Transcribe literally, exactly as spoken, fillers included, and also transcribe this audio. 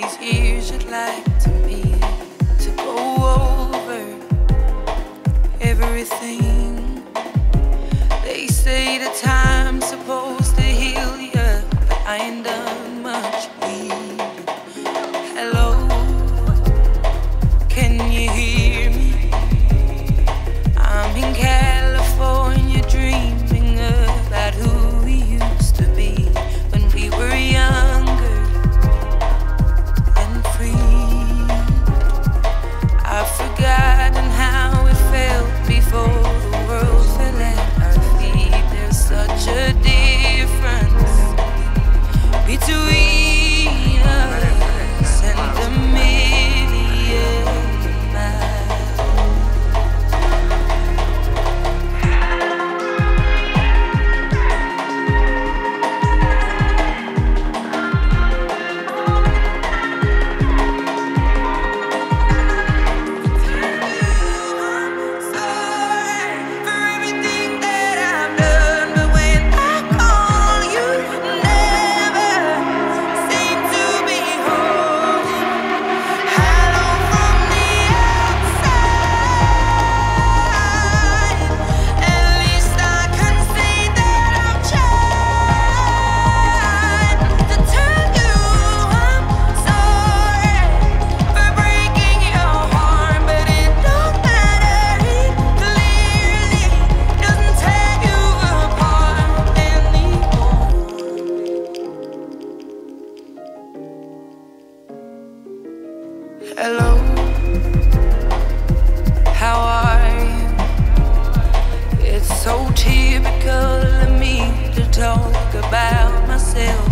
these years you'd like to me to go over everything. They say the time's supposed to heal ya, but I ain't done much healing. Hello, can you hear me? I'm in California dreaming about who we used to be when we were younger and free. I've forgotten how it felt before the world fell at our feet. There's such a difference between us and a million miles. Hello, how are you? It's so typical of me to talk about myself.